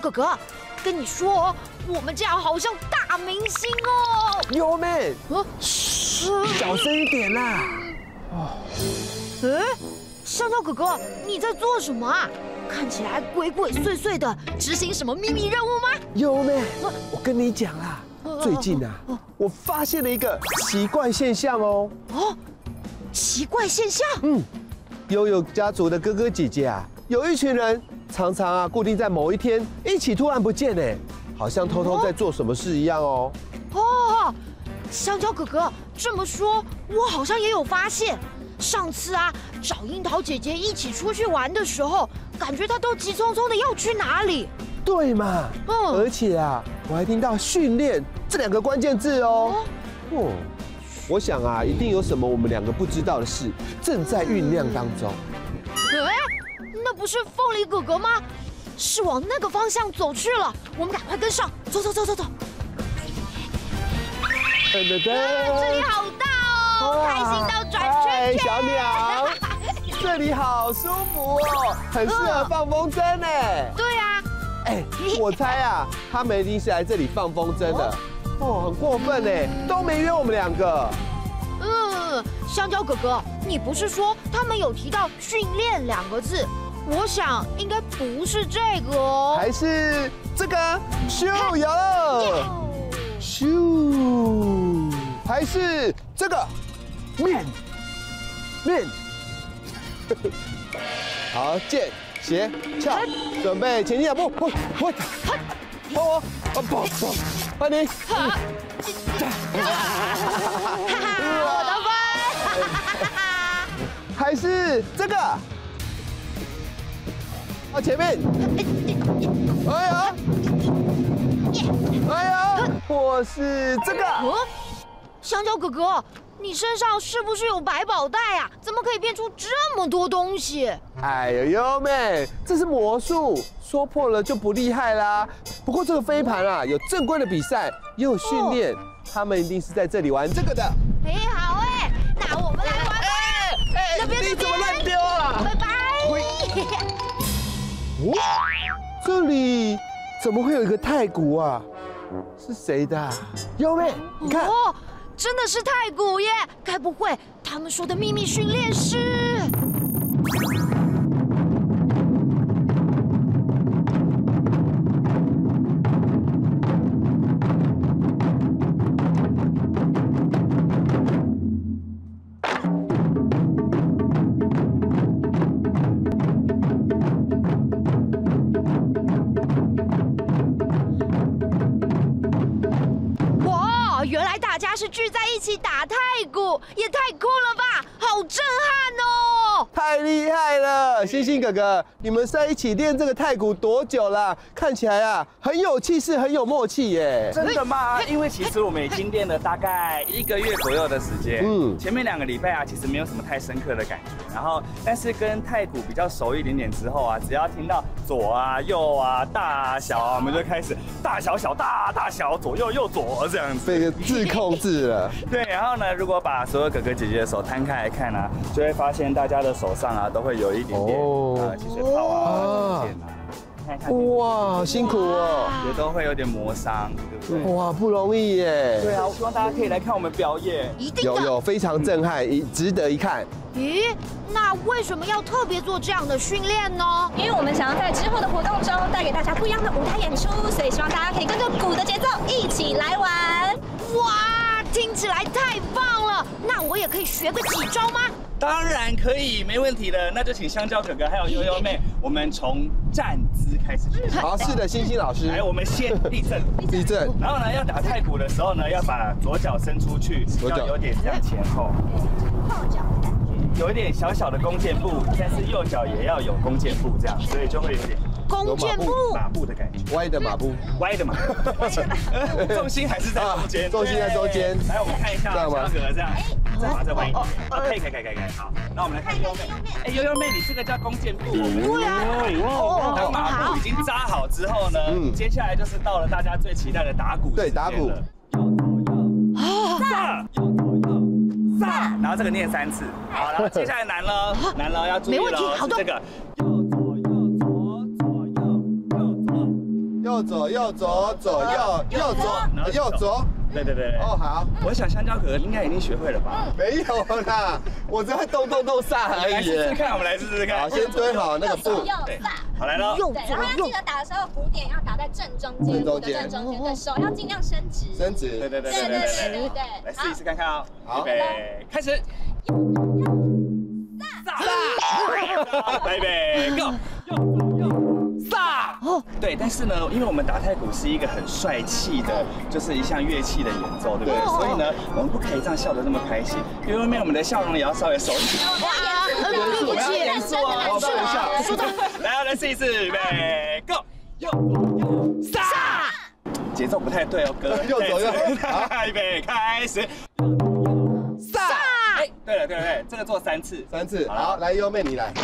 哥哥，跟你说哦，我们这样好像大明星哦。 优妹，小声一点啦。 香蕉哥哥，你在做什么啊？看起来鬼鬼祟祟的，执行什么秘密任务吗？ 优妹，我跟你讲啦，最近啊，我发现了一个奇怪现象哦。 奇怪现象？ 悠悠家族的哥哥姐姐啊，有一群人常常啊固定在某一天一起突然不见哎，好像偷偷在做什么事一样哦。 香蕉哥哥这么说，我好像也有发现。上次啊，找樱桃姐姐一起出去玩的时候，感觉她都急匆匆的要去哪里。 对嘛，而且啊，我还听到训练这2个关键字哦。我想啊，一定有什么我们2个不知道的事正在酝酿当中。 那不是凤梨哥哥吗？是往那个方向走去了，我们赶快跟上，走。这里好大哦，开心到转圈圈。 小鸟，这里好舒服哦，很适合放风筝呢。 对啊。 我猜啊，他们一定是来这里放风筝的。很过分呢，都没约我们2个。 香蕉哥哥，你不是说他们有提到训练2个字？我想应该不是这个哦， 还是这个咻有咻，还是这个面。好，剑斜翘，准备前进2步，不，换你。 我的分。 还是这个。前面，或是这个。 香蕉哥哥，你身上是不是有百宝袋啊？怎么可以变出这么多东西？ 优妹，这是魔术，说破了就不厉害啦。不过这个飞盘啊，有正规的比赛，也有训练，他们一定是在这里玩这个的。 好那我们来玩吧。 你怎么乱丢啊？ 拜拜。 这里怎么会有一个太鼓啊？是谁的？优妹，你看， 真的是太鼓耶！该不会他们说的秘密训练是？是聚在一起打太鼓，也太酷了吧！好震撼哦！ 太厉害了，星星哥哥，你们在一起练这个太鼓多久了？看起来啊，很有气势，很有默契耶。 真的吗？因为其实我们已经练了大概1个月左右的时间。前面2个礼拜啊，其实没有什么太深刻的感觉。然后，但是跟太鼓比较熟一点点之后啊，只要听到左啊、右啊、大啊、小啊，我们就开始大小小、大大小、左右右左这样子。 被自控制了。 对，然后呢，如果把所有哥哥姐姐的手摊开来看呢，就会发现大家的手上啊都会有一点点起水泡啊、茧啊。看看， 哇，辛苦哦， 也都会有点磨伤，对不对？ 哇，不容易耶。 对啊，我希望大家可以来看我们表演， 一定的有非常震撼，值得一看。 那为什么要特别做这样的训练呢？ 因为我们想要在之后的活动中带给大家不一样的舞台演出，所以希望大家可以跟着鼓的节奏一起来玩。 哇，听起来太棒了！那我也可以学个几招吗？ 当然可以，没问题的。那就请香蕉哥哥还有悠悠妹，我们从站姿开始学习。 好，是的，星星老师。 来，我们先立正， 立正。 然后呢，要打太鼓的时候呢，要把左脚伸出去，要有点这样前后， 后脚的感觉， 有一点小小的弓箭步，但是右脚也要有弓箭步，这样，所以就会有点弓箭步、 马步的感觉。 歪的马步， 歪的马步，重心还是在中间， 重心在中间。 来，我们看一下，香蕉哥哥这样。再把这弯一点，可以，好。那我们来看悠悠妹，悠悠妹，你这个叫弓箭步。 对啊。 当马步已经扎好之后呢，接下来就是到了大家最期待的打鼓。 对，打鼓。 上，上，然后这个念3次。好，然后接下来难了，要注意了，是这个。右左右左左右右左。 右左，右左，左右，右左，右左。 对。 哦，好。 我想香蕉哥哥应该已经学会了吧？ 没有啦，我只会动煞而已。 来试试看，我们来试试看。 好，先堆好那个布。 右撒。 好，来喽。 对，然后要记得打的时候，鼓点要打在正中间，鼓的正中间，对，手要尽量伸直。 伸直。 对。来试一试看看啊。 好， 预备，开始。撒。来预备 ，Go。撒。对，但是呢，因为我们打太鼓是一个很帅气的，就是一项乐器的演奏，对不对？所以呢，我们不可以这样笑得那么开心，因为我们的笑容也要稍微收一点。 对不起， 严肃哦，不能笑。来试一次，预备 ，Go。右撒。节奏不太对哦，哥。 右左右。 好，预备，开始。撒。哎，对了，这个做3次。 3次。好，来优妹你来。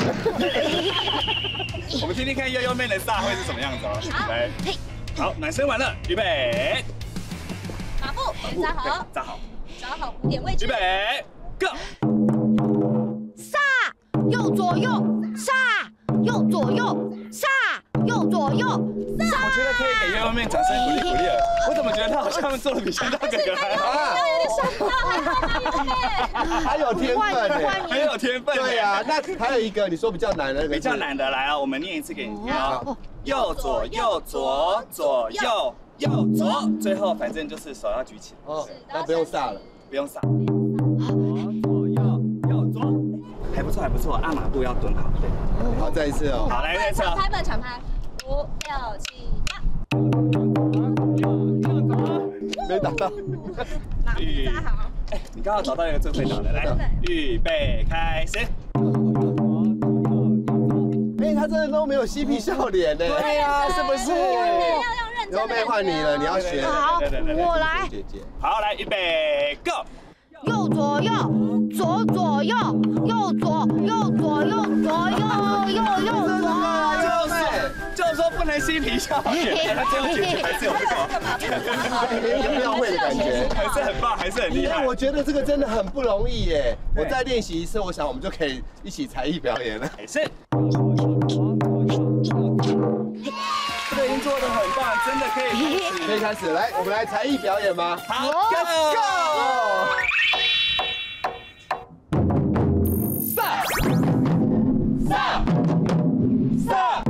我们听听看悠悠妹的撒会是什么样子哦。来，好，暖身完了，预备。 马步，扎好， 扎好， 找好鼓点位置。 预备 ，Go。 撒，右左右，撒，右左右，撒，右左右，撒。 我觉得可以给悠悠妹掌声鼓励了。我怎么觉得她好像做的比香蕉哥哥还好？ 还有天分呢， 很有天分。 对呀，那还有一个你说比较难的那个， 比较难的来啊，我们念一次给你听哦。右左右左左右右左，最后反正就是手要举起来。 哦，那不用撒了， 不用撒。左右右左，还不错，按马步要蹲好。对， 好，再一次哦。 好，来再一次。 长拍，5、6、7、8。 没打到。 马步扎好。 哎，你刚好找到一个最会打的，来，预备，开始。 哎，他真的都没有嬉皮笑脸呢。 对呀，是不是？ 要认真。 优妹换你了，你要学。 好，我来。 姐姐。 好，来，预备 ，Go。 右左右，左左右，右左右左右左右左。 就是说不能嬉皮笑脸，他最后解决还是有这个庙会的感觉， 还是很棒，还是很厉害。 我觉得这个真的很不容易耶。我再练习一次，我想我们就可以一起才艺表演了。 是。这个已经做得很棒，真的可以开始。来，我们来才艺表演吗？ 好 ，Go！ 撒！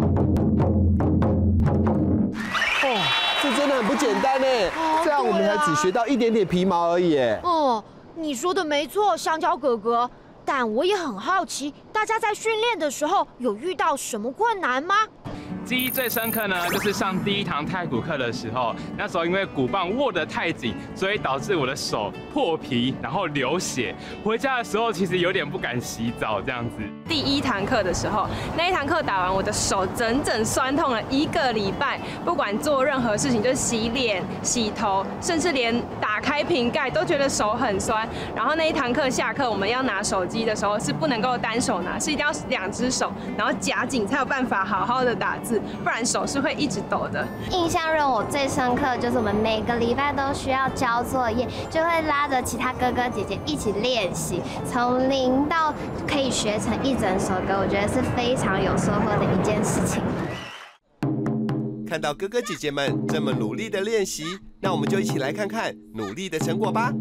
哦，这真的很不简单呢。这样我们才只学到一点点皮毛而已。 哦，你说的没错，香蕉哥哥。但我也很好奇，大家在训练的时候有遇到什么困难吗？ 记忆最深刻呢，就是上第1堂太鼓课的时候，那时候因为鼓棒握得太紧，所以导致我的手破皮，然后流血。回家的时候其实有点不敢洗澡这样子。 第1堂课的时候，那一堂课打完，我的手整整酸痛了1个礼拜，不管做任何事情，就是洗脸、洗头，甚至连打开瓶盖都觉得手很酸。然后那一堂课下课，我们要拿手机的时候是不能够单手拿，是一定要2只手，然后夹紧才有办法好好的打字。不然手是会一直抖的。 印象让我最深刻就是我们每个礼拜都需要交作业，就会拉着其他哥哥姐姐一起练习，从0到可以学成1整首歌，我觉得是非常有收获的一件事情。 看到哥哥姐姐们这么努力的练习，那我们就一起来看看努力的成果吧。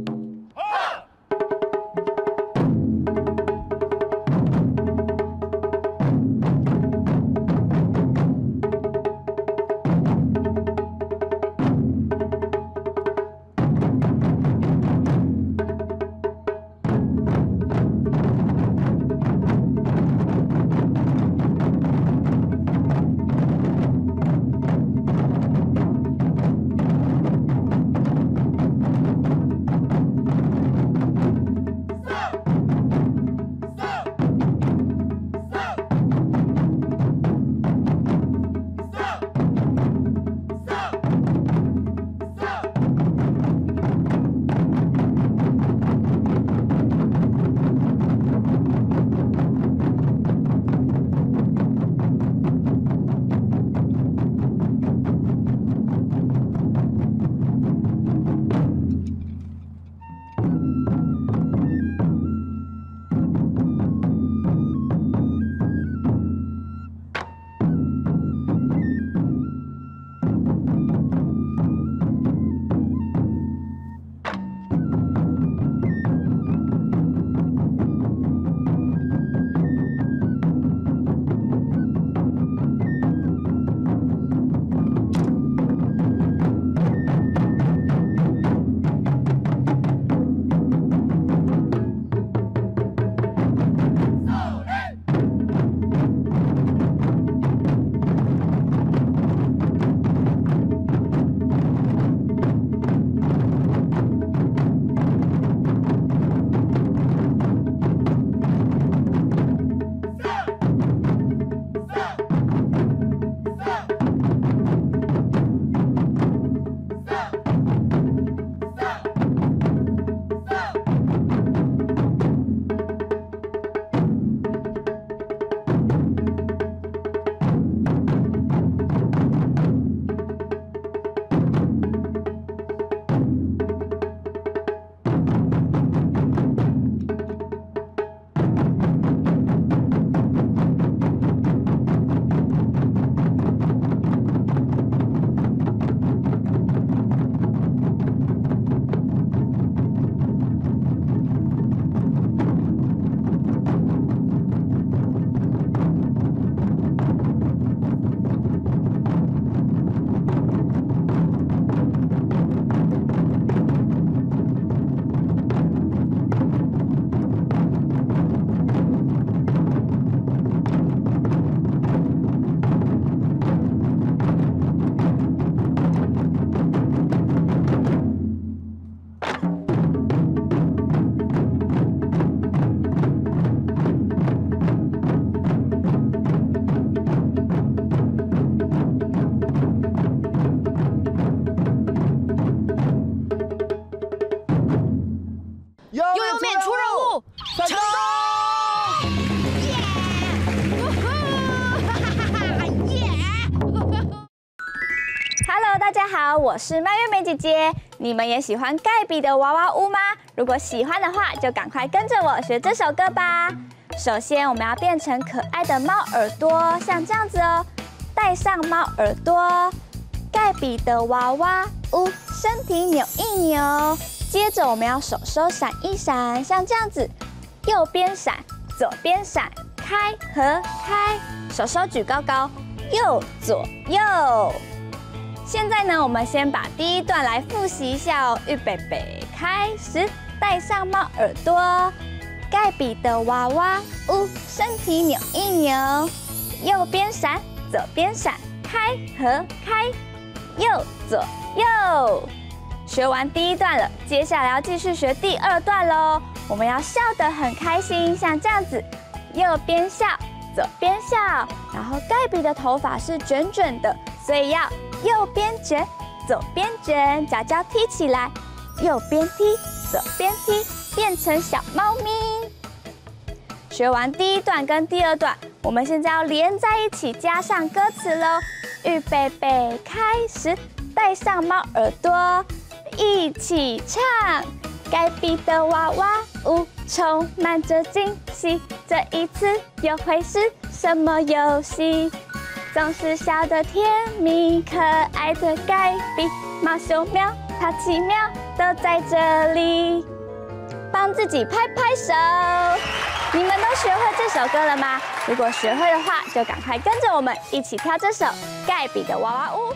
好，我是蔓越莓姐姐。你们也喜欢盖比的娃娃屋吗？如果喜欢的话，就赶快跟着我学这首歌吧。首先，我们要变成可爱的猫耳朵，像这样子哦。戴上猫耳朵，盖比的娃娃屋，身体扭一扭。接着，我们要手手闪一闪，像这样子，右边闪，左边闪，开合开，手手举高高，右左右。现在呢，我们先把第一段来复习一下哦。预备备，开始。戴上猫耳朵，盖比的娃娃屋，身体扭一扭，右边闪，左边闪，开合开，右左右。学完第一段了，接下来要继续学第二段喽。我们要笑得很开心，像这样子，右边笑，左边笑，然后盖比的头发是卷卷的，所以要右边卷，左边卷，脚脚踢起来，右边踢，左边踢，变成小猫咪。学完第一段跟第二段，我们现在要连在一起，加上歌词喽。预备备，开始，戴上猫耳朵，一起唱。盖比的娃娃屋充满着惊喜，这一次又会是什么游戏？总是笑得甜蜜，可爱的盖比，毛熊喵、淘气喵都在这里。帮自己拍拍手。你们都学会这首歌了吗？如果学会的话，就赶快跟着我们一起跳这首《盖比的娃娃屋》。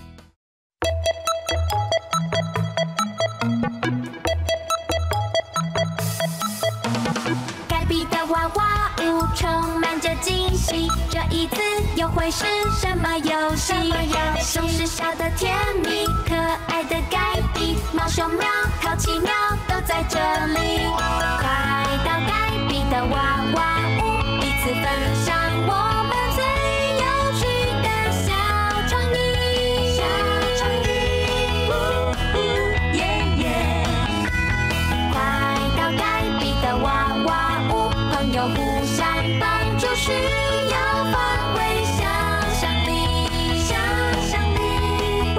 盖比的娃娃屋充满着惊喜，这一次又会是什么游戏？总是笑得甜蜜，可爱的盖比，毛熊喵、淘气喵都在这里。快到盖比的娃娃屋，彼此分享我们最有趣的小创意。小创意，耶耶！快到盖比的娃娃屋，朋友互相帮助，需要发挥想象力。想象力，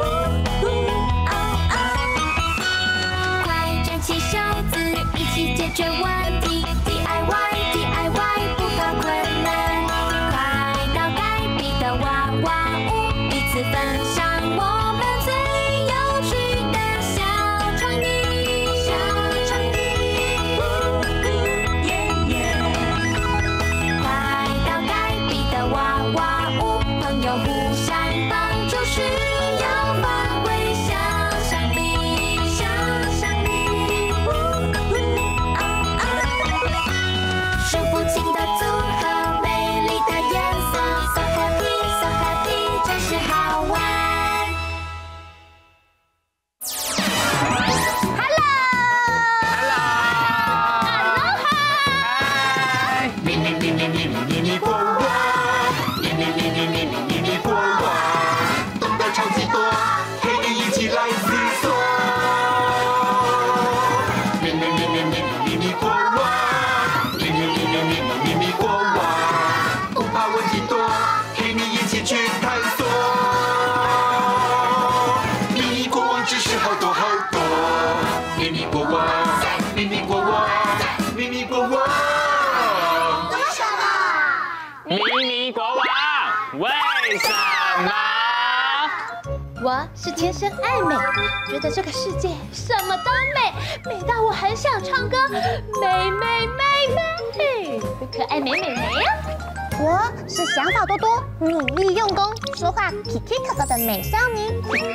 快卷起袖子，一起解决问题。DIY 不怕困难，快到盖比的娃娃屋，彼此分享我们最有趣的小创意。小创意，耶耶！快到盖比的娃娃屋，朋友互相帮助，需要发挥想象力。想象力，数不清的组合，美丽的颜色 ，so happy，so happy， 真是好玩。 咪咪咪咪咪咪咪咪国王，咪咪咪咪咪咪咪咪国王，懂得超级多，陪你一起来思索。咪咪咪咪咪咪咪咪国王，咪咪咪咪咪咪咪咪国王，不怕问题多，陪你一起去探索。咪咪国王知识好多好多，咪咪国王，咪咪国王，咪咪国王。 咪咪国王，为什么？ 我是天生爱美，觉得这个世界什么都美，美到我很想唱歌，美美美美，可爱美美美呀！ 我是想法多多、努力用功、说话皮皮可可的美少女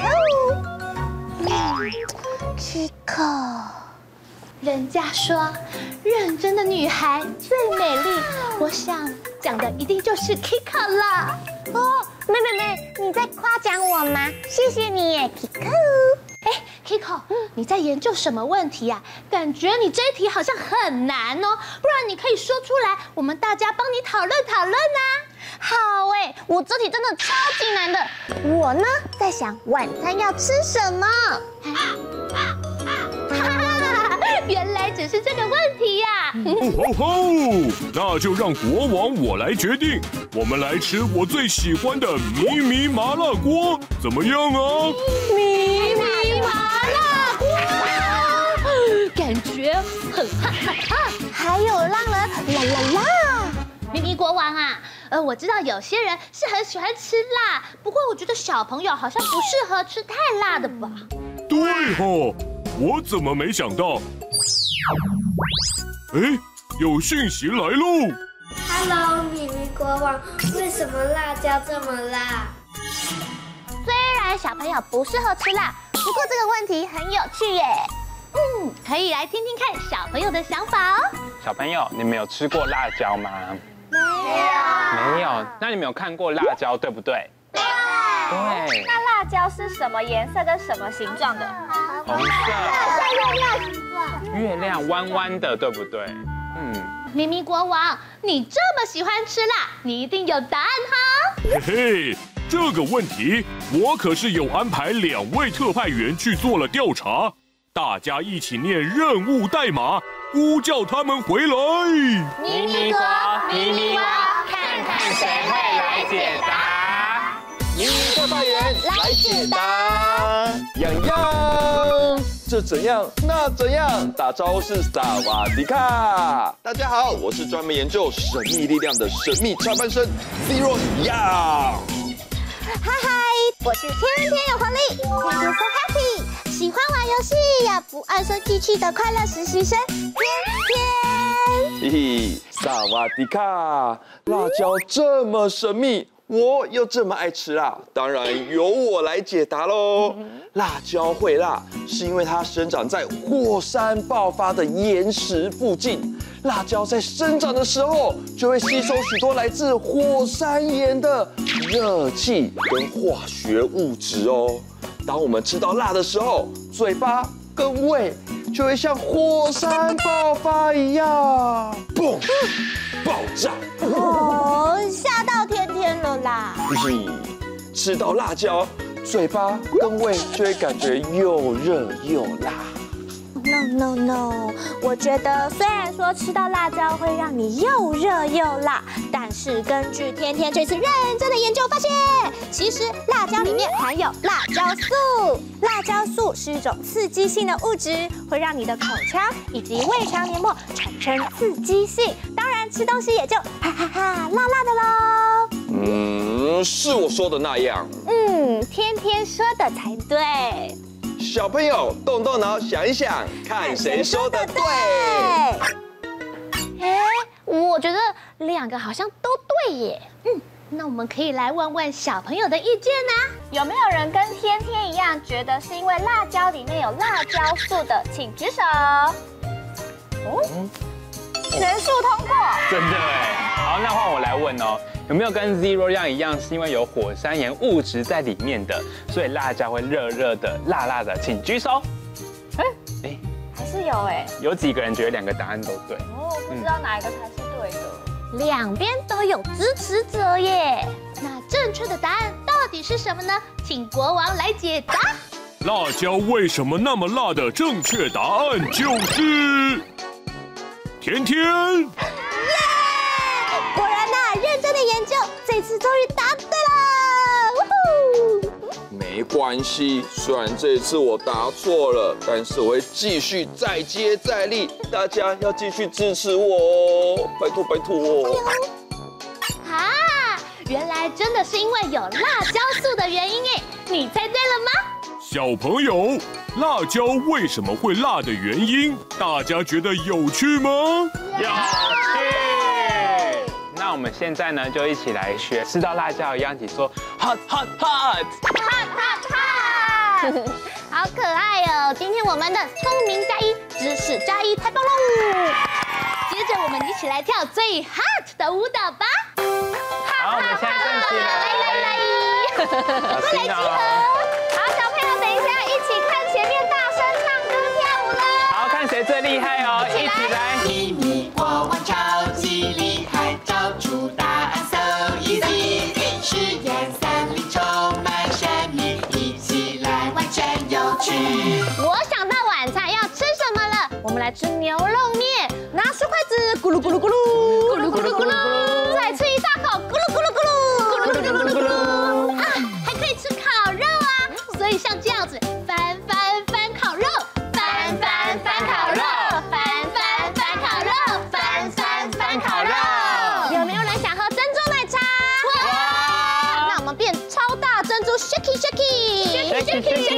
Kiko。 人家说，认真的女孩最美丽，我想讲的一定就是 Kiko 了。 哦，妹妹妹，你在夸奖我吗？谢谢你耶 ，Kiko。 哎 ，Kiko，你在研究什么问题呀？感觉你这一题好像很难哦，不然你可以说出来，我们大家帮你讨论讨论啊。 好哎，我这题真的超级难的。我呢，在想晚餐要吃什么。 原来只是这个问题呀！ 吼吼！那就让国王我来决定，我们来吃我最喜欢的咪咪麻辣锅，怎么样啊？ 咪咪麻辣锅，感觉很哈哈哈，还有让人啦啦啦！咪咪国王啊，我知道有些人是很喜欢吃辣，不过我觉得小朋友好像不适合吃太辣的吧？ 对吼，我怎么没想到？哎，有讯息来喽 ！Hello， 咪咪国王，为什么辣椒这么辣？ 虽然小朋友不适合吃辣，不过这个问题很有趣耶。可以来听听看小朋友的想法哦。 小朋友，你们有吃过辣椒吗？没有。那你们有看过辣椒，对不对？对。 那辣椒是什么颜色跟什么形状的？ 红色。 像月亮形状。 月亮弯弯的，对不对？ 咪咪国王，你这么喜欢吃辣，你一定有答案哈。 嘿嘿，这个问题我可是有安排2位特派员去做了调查，大家一起念任务代码，呼叫他们回来。 咪咪国，咪咪王，看看谁会来解答。 咪咪特派员来解答。洋洋，这怎样那怎样？大招呼是萨瓦迪卡。大家好，我是专门研究神秘力量的神秘插班生 Zero Yang。 嗨嗨，我是天天有活力，天天 so happy， 喜欢玩游戏呀，不爱生气气的快乐实习生天天。 嘿嘿，萨瓦迪卡，辣椒这么神秘。我又这么爱吃辣，当然由我来解答喽。辣椒会辣，是因为它生长在火山爆发的岩石附近。辣椒在生长的时候，就会吸收许多来自火山岩的热气跟化学物质哦。当我们吃到辣的时候，嘴巴跟胃就会像火山爆发一样，嘣！爆炸！ 吓到天天了啦！ 吃到辣椒，嘴巴跟胃就会感觉又热又辣。 No， 我觉得虽然说吃到辣椒会让你又热又辣，但是根据天天这次认真的研究发现，其实辣椒里面含有辣椒素。辣椒素是一种刺激性的物质，会让你的口腔以及胃肠黏膜产生刺激性，当然吃东西也就哈哈哈辣辣的喽。 是我说的那样。 天天说的才对。 小朋友动动脑想一想，看谁说的对。 我觉得2个好像都对耶。那我们可以来问问小朋友的意见呢？ 有没有人跟天天一样，觉得是因为辣椒里面有辣椒素的，请举手。全数通过。 真的哎。好，那换我来问哦。有没有跟 Zero Yang一样，是因为有火山岩物质在里面的，所以辣椒会热热的、辣辣的？请举手。 还是有哎。 有几个人觉得2个答案都对？ 不知道哪一个才是对的。 2边都有支持者耶。那正确的答案到底是什么呢？请国王来解答。 辣椒为什么那么辣的正确答案就是甜甜。 果然呐，认真的研究，这次终于答对了！ 没关系，虽然这一次我答错了，但是我会继续再接再厉，大家要继续支持我哦，拜托拜托！ 原来真的是因为有辣椒素的原因耶！你猜对了吗？ 小朋友，辣椒为什么会辣的原因，大家觉得有趣吗？ 有趣。那我们现在呢，就一起来学吃到辣椒一样，一起说 hot hot hot hot hot hot， 好可爱哦！今天我们的聪明加1，知识加1，太棒喽！接着我们一起来跳最 hot 的舞蹈吧！ 好，我们现在站起来， 来，过来集合！好，小朋友等一下一起看前面大声唱歌跳舞喽！ 好，看谁最厉害哦！一起来！ 咪咪国王超级厉害，找出答案 so easy， 实验森林充满神秘，一起来玩真有趣。 我想到晚餐要吃什么了，我们来是牛肉面，拿出筷子，咕噜咕噜咕噜，咕噜咕噜咕噜，再吃一大口，咕噜咕噜咕噜，咕噜咕噜咕噜。啊，还可以吃烤肉啊，所以像这样子，翻烤肉，翻烤肉，翻烤肉。有没有人想喝珍珠奶茶？哇！那我们变超大珍珠 ，shaky shaky。